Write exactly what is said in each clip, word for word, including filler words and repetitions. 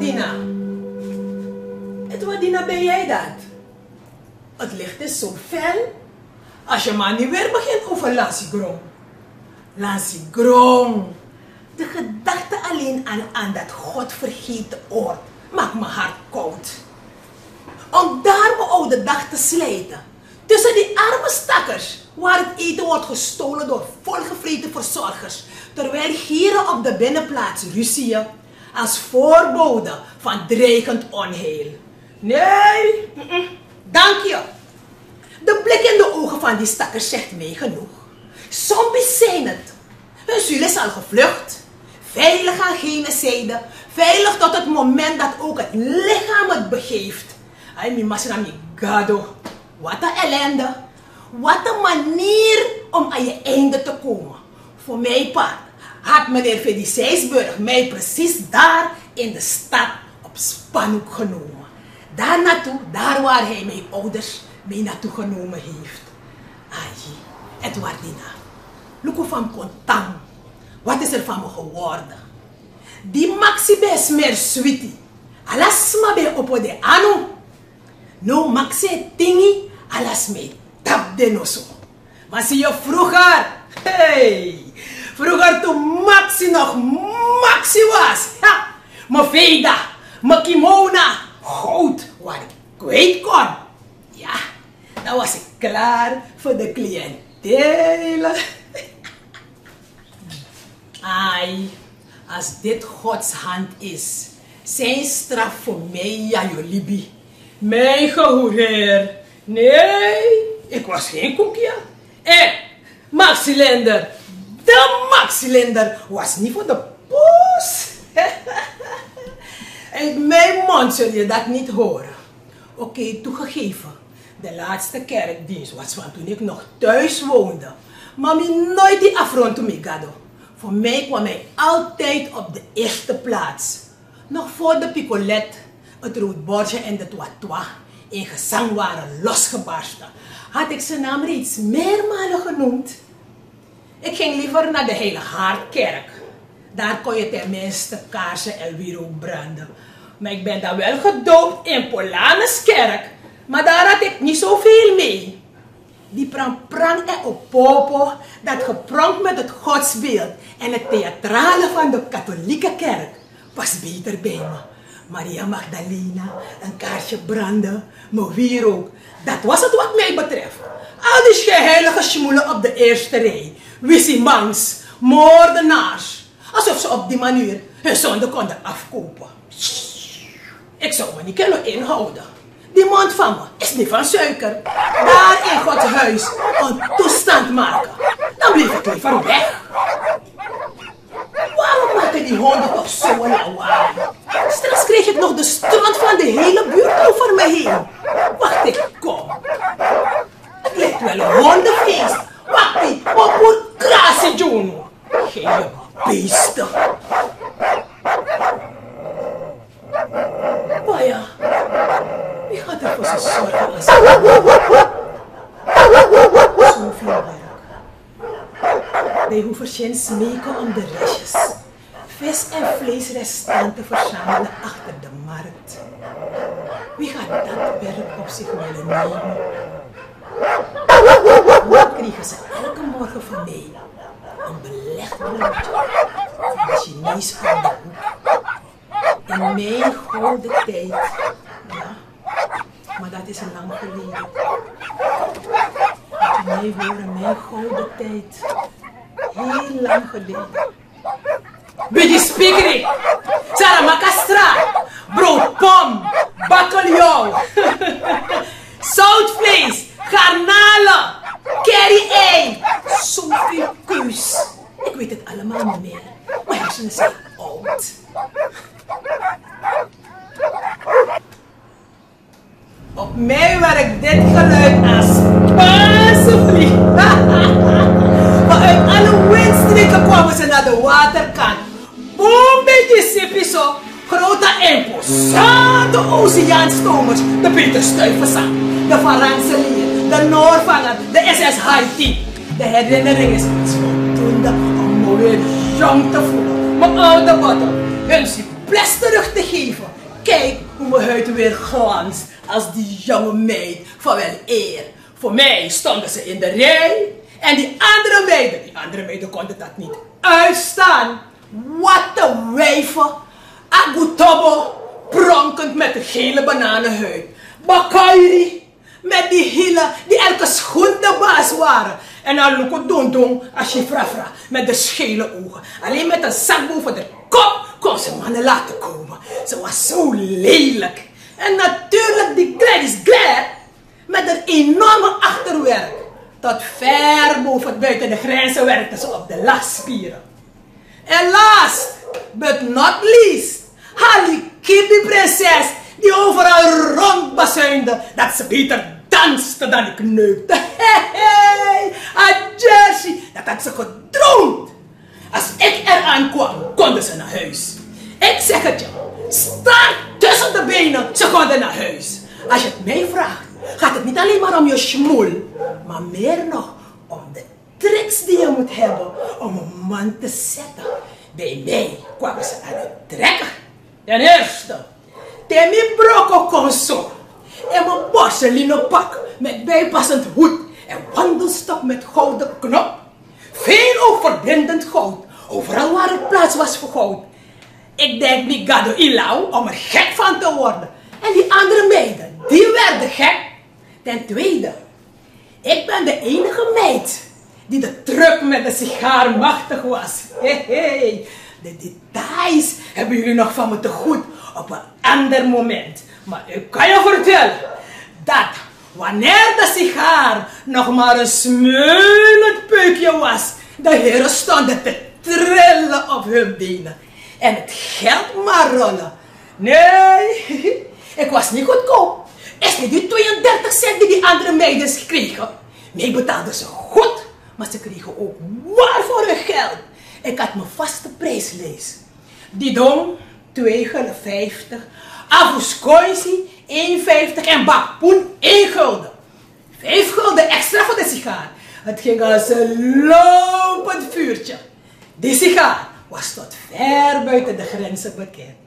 Dina. Edward Dina, ben jij dat? Het licht is zo fel. Als je maar niet weer begint over Lansigrong. Lansigrong. De gedachte alleen aan, aan dat godvergeten oord maakt mijn hart koud. Om daar mijn oude dag te slijten. Tussen die arme stakkers, waar het eten wordt gestolen door volgevreten verzorgers. Terwijl gieren op de binnenplaats ruzieën als voorbode van dreigend onheil. Nee, dank je. De blik in de ogen van die stakkers zegt mij genoeg. Zombies zijn het. Hun ziel is al gevlucht. Veilig aan gene zijde. Veilig tot het moment dat ook het lichaam het begeeft. Ay, mi masrami gado. Wat een ellende. Wat een manier om aan je einde te komen. Voor mijn part had meneer Fedicijsburg mij precies daar in de stad op spanhoek genomen. Daar naartoe, daar waar hij mijn ouders mee naartoe genomen heeft. Ai, Edward Dina. Luko van Kontang. Wat is er van me geworden? Die maxi bes meer sweetie. Alas ma be opo de anu. No maxi tingi. Alas me tap de noso. Maar zie je vroeger. Hey. Vroeger toen maxi nog maxi was. Ja. Mijn veda. Mijn kimona. Goud. Waar ik kwijt kon. Ja. Dan was ik klaar voor de cliëntele. Ai, als dit Gods hand is, zijn straf voor mij, ja, Jolibi. Mijn gehoereer. Nee, ik was geen koekje. Eh, Maxilinder. De Maxilinder was niet voor de poes. Uit mijn mond zul je dat niet horen. Oké, okay, toegegeven. De laatste kerkdienst was van toen ik nog thuis woonde. Maar mi nooit die afrond toen ik gado. Voor mij kwam hij altijd op de eerste plaats. Nog voor de picolet, het roodbordje en de toitois in gezang waren losgebarsten, had ik zijn naam reeds meermalen genoemd. Ik ging liever naar de Heilige Haardkerk. Daar kon je tenminste kaarsen en wierook branden. Maar ik ben dan wel gedoopt in Polanuskerk, maar daar had ik niet zoveel mee. Die prang-prang en opopo, dat gepronk met het godsbeeld en het theatrale van de katholieke kerk, was beter bij me. Maria Magdalena, een kaarsje branden, mijn wierook, dat was het wat mij betreft. Al die geheilige schmoelen op de eerste rij, wissimans, moordenaars, alsof ze op die manier hun zonde konden afkopen. Ik zou me niet kunnen inhouden. Die mond van me is niet van suiker. Daar in Gods huis een toestand maken. Dan blijf ik liever weg. Waarom maken die honden toch zo lawaai? Straks kreeg ik nog de stront van de hele buurt over me heen. Wacht, ik kom. Het lijkt wel een hondenfeest. Wacht, die popoer krasi Juno. Geen beesten. Paya. Wie gaat er voor zijn zorgen als zoveel werk? Wij hoeven geen smeken om de restjes, vis- en vleesrestanten verzamelen achter de markt. Wie gaat dat werk op zich willen nemen? Dan kregen ze elke morgen van mij een belegd broodje van de Chinees van de hoek. In mijn gouden tijd, ja. Maar dat is lang geleden. Moet je mij horen, mijn gouden tijd. Heel lang geleden. Beetje spiekerie. Saramakastra. Broodpom. Bakkeljauw. Zoutvlees. Garnalen. Curry-ei. Zoveel keus. Ik weet het allemaal niet meer. Mijn hersenen zijn oud. Op mij werkt dit geluid als Spaanse vlieg. Maar uit alle windstreken kwamen ze naar de waterkant. Boom, beetje sippie zo. Grote imposante oceaanstomers. De Peter Stuyvesant, de Van Rensselaer, de Noorvanger, de S S Haiti. De herinnering is iets voldoende om me weer jong te voelen. Mijn oude botten, hun suples terug te geven. Kijk hoe mijn huid weer glanst als die jonge meid van wel eer. Voor mij stonden ze in de rij. En die andere meiden, die andere meiden konden dat niet uitstaan. Wat een wijven. Agutobo, pronkend met de gele bananenhuid. Bakairi, met die hielen die elke schoen de baas waren. En dan Luko Dondong, als je frafra, met de schele ogen. Alleen met een zak boven de kop kon ze mannen laten komen. Ze was zo lelijk. En natuurlijk die Gladys Glad, met een enorme achterwerk. Tot ver boven buiten de grenzen werkte ze op de lachspieren. En last but not least, Hallie Kippie prinses, die overal rondbazuinde dat ze beter danste dan ik neukte. Hey, hey, a Jersey, dat had ze gedroomd. Als ik eraan kwam, konden ze naar huis. Ik zeg het je, sta tussen de benen, ze konden naar huis. Als je het mij vraagt, gaat het niet alleen maar om je schmoel, maar meer nog om de tricks die je moet hebben om een man te zetten. Bij mij kwamen ze aan het trekken. Ten eerste, Temi Brocco kon zo. En mijn porceleinen pak met bijpassend hoed en wandelstok met gouden knop. Veel overblindend goud, overal waar er plaats was voor goud. Ik denk niet gado ilau om er gek van te worden. En die andere meiden, die werden gek. Ten tweede, ik ben de enige meid die de truck met de sigaar machtig was. Hey, hey. De details hebben jullie nog van me te goed op een ander moment. Maar ik kan je vertellen dat wanneer de sigaar nog maar een smeulend peukje was, de heren stonden te trillen op hun benen. En het geld maar rollen. Nee, ik was niet goedkoop. Is niet die tweeëndertig cent die die andere meiden kregen. Nee, betaalden ze goed, maar ze kregen ook waar voor hun geld. Ik had mijn vaste prijslijst. Die dong, twee gulden vijftig. Avuscoinsie, één vijftig. En bakpoen, één gulden. vijf gulden extra voor de sigaar. Het ging als een lopend vuurtje. Die sigaar was tot ver buiten de grenzen bekend.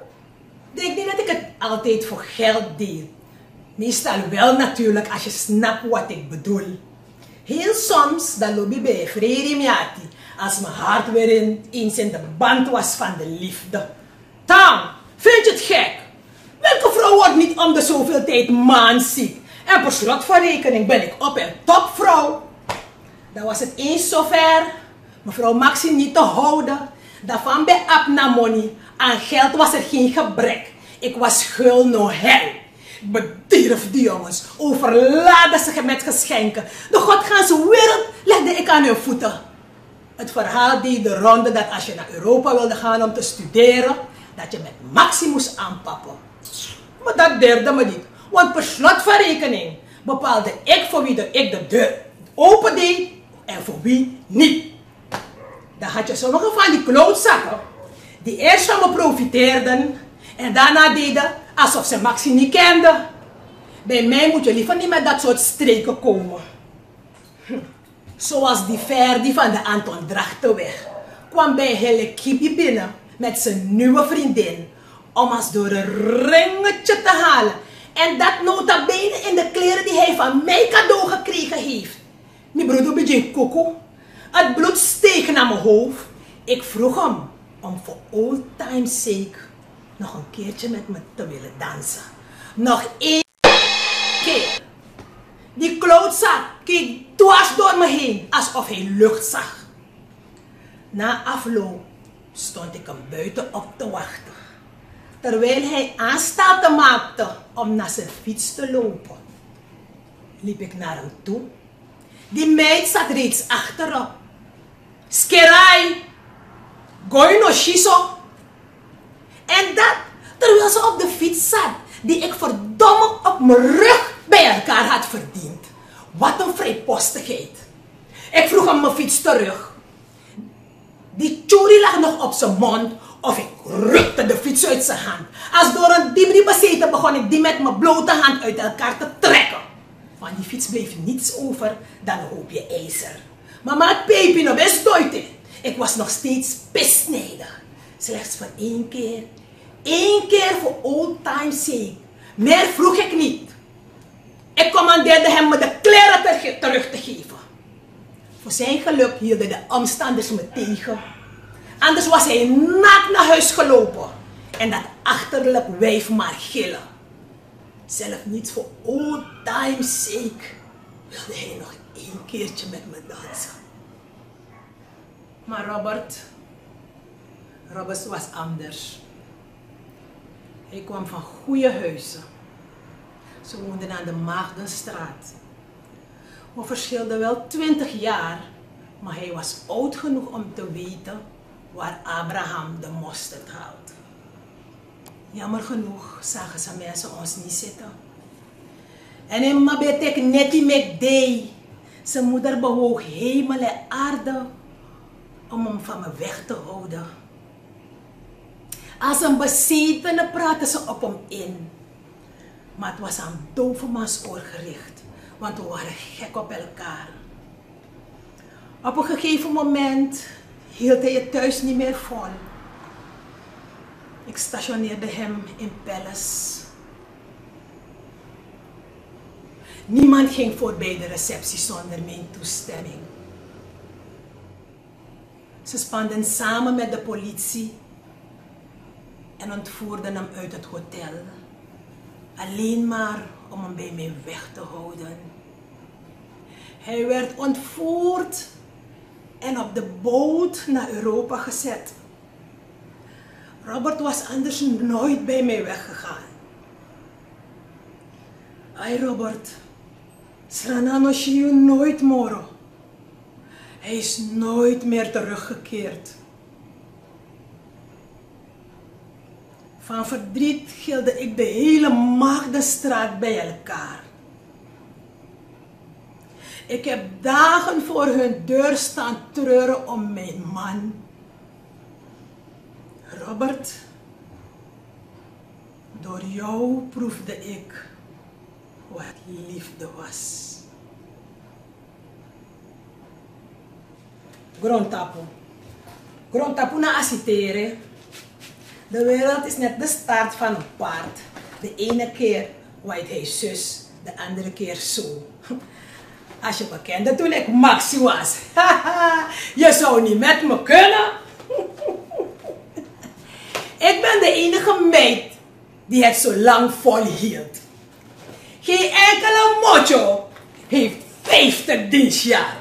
Denk niet dat ik het altijd voor geld deed. Meestal wel natuurlijk als je snapt wat ik bedoel. Heel soms dan loop ik bij Freri Miati als mijn hart weer in, eens in de band was van de liefde. Tam, vind je het gek? Welke vrouw wordt niet om de zoveel tijd maanziek? En per slot van rekening ben ik op en top vrouw. Dan was het eens zover, mevrouw Maxi niet te houden. Daarvan bij Abnamoni, aan geld was er geen gebrek. Ik was gul no hel. Ik bedierf die jongens, overlaadde ze met geschenken. De godganse wereld legde ik aan hun voeten. Het verhaal deed de ronde dat als je naar Europa wilde gaan om te studeren, dat je met Maxi moest aanpappen. Maar dat deerde me niet, want per slot van rekening bepaalde ik voor wie de, ik de deur open deed en voor wie niet. Dan had je sommige van die klootzakken die eerst van me profiteerden en daarna deden alsof ze Maxi niet kenden. Bij mij moet je liever niet met dat soort streken komen. Hm. Zoals die Ferdi van de Anton Drachtenweg kwam bij Helle Kippie binnen met zijn nieuwe vriendin om als door een ringetje te halen. En dat nota bene in de kleren die hij van mij cadeau gekregen heeft. Mijn broeder beetje koko. Het bloed steeg naar mijn hoofd. Ik vroeg hem om voor old time's sake nog een keertje met me te willen dansen. Nog één keer. Die klootzak keek dwars door me heen alsof hij lucht zag. Na afloop stond ik hem buiten op te wachten. Terwijl hij aanstalten maakte om naar zijn fiets te lopen, liep ik naar hem toe. Die meid zat reeds achterop. Skerai, gooi no shiso. En dat terwijl ze op de fiets zat, die ik verdomme op mijn rug bij elkaar had verdiend. Wat een vrijpostigheid. Ik vroeg hem mijn fiets terug. Die churi lag nog op zijn mond of ik rukte de fiets uit zijn hand. Als door een dibri bezeten begon ik die met mijn blote hand uit elkaar te trekken. Van die fiets bleef niets over dan een hoopje ijzer. Mama het peepje best duidelijk. Ik was nog steeds pisnijdig. Slechts voor één keer één keer voor old time's sake. Meer vroeg ik niet. Ik commandeerde hem me de kleren ter terug te geven. Voor zijn geluk hielden de omstanders me tegen. Anders was hij naakt naar huis gelopen. En dat achterlijk wijf maar gillen. Zelf niet voor old time's sake wilde hij nog één keertje met me dansen. Maar Robert, Robert was anders. Hij kwam van goede huizen. Ze woonden aan de Maagdenstraat. We verschilden wel twintig jaar, maar hij was oud genoeg om te weten waar Abraham de mosterd haalt. Jammer genoeg zagen ze mensen ons niet zitten. En in Mabetek neti mekdei. Zijn moeder bewoog hemel en aarde om hem van me weg te houden. Als een bezetene praatte ze op hem in. Maar het was aan dovenmans oor gericht, want we waren gek op elkaar. Op een gegeven moment hield hij het thuis niet meer vol. Ik stationeerde hem in Palace. Niemand ging voorbij de receptie zonder mijn toestemming. Ze spanden samen met de politie en ontvoerden hem uit het hotel. Alleen maar om hem bij mij weg te houden. Hij werd ontvoerd en op de boot naar Europa gezet. Robert was anders nooit bij mij weggegaan. Ai Robert, Sranano Shiu nooit moro. Hij is nooit meer teruggekeerd. Van verdriet gilde ik de hele Maagdenstraat bij elkaar. Ik heb dagen voor hun deur staan treuren om mijn man. Robert, door jou proefde ik wat liefde was. Grondtapu. Grondtapu na asitere. De wereld is net de staart van een paard. De ene keer waait hij zus, de andere keer zo. Als je me kende toen ik Maxi was. Je zou niet met me kunnen. Ik ben de enige meid die het zo lang volhield. Geen enkele mocho heeft vijftig dienstjaren.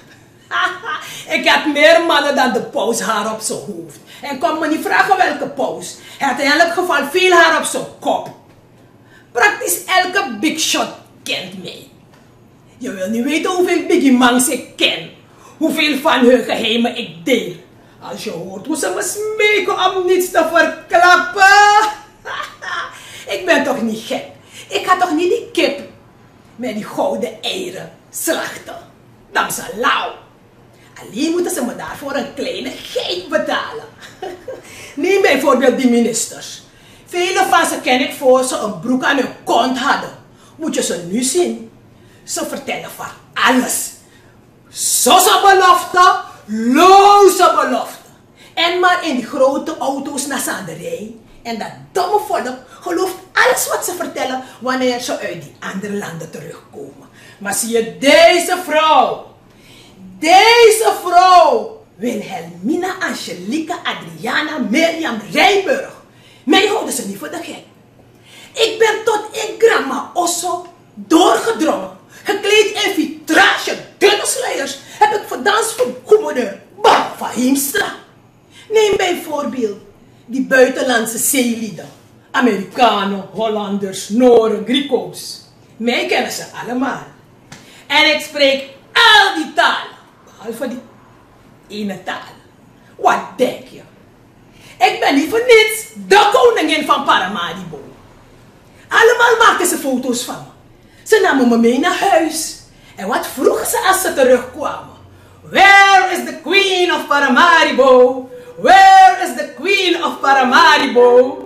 Ik had meer mannen dan de paus haar op zijn hoofd. En kom me niet vragen welke paus. Hij had in elk geval veel haar op zijn kop. Praktisch elke big shot kent mij. Je wil niet weten hoeveel biggie mangs ik ken. Hoeveel van hun geheimen ik deel. Als je hoort hoe ze me smeken om niets te verklappen. Ik ben toch niet gek. Ik ga toch niet die kip met die gouden eieren slachten. Dan ze lauw. Alleen moeten ze me daarvoor een kleine geit betalen. Neem bijvoorbeeld die ministers. Vele van ze ken ik voor ze een broek aan hun kont hadden. Moet je ze nu zien. Ze vertellen van alles. Zosse belofte, loze belofte. En maar in die grote auto's naar Zanderij. En dat domme volk gelooft alles wat ze vertellen wanneer ze uit die andere landen terugkomen. Maar zie je deze vrouw. Deze vrouw. Wilhelmina Angelica Adriana Mirjam Rijburg. Mij houden ze niet voor de gek. Ik ben tot in Grandma Osso doorgedrongen. Gekleed in vitrage, dunne sluiers. Heb ik gedanst voor gouverneur Bam van Heemstra. Neem bijvoorbeeld die buitenlandse zeelieden. Amerikanen, Hollanders, Noren, Griekos. Mij kennen ze allemaal. En ik spreek al die talen. Behalve die ene taal. Wat denk je? Ik ben niet voor niets de koningin van Paramaribo. Allemaal maakten ze foto's van me. Ze namen me mee naar huis. En wat vroegen ze als ze terugkwamen? Where is the queen of Paramaribo? Where is the queen of Paramaribo?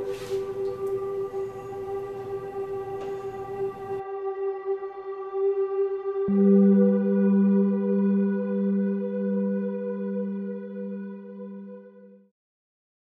Thank you.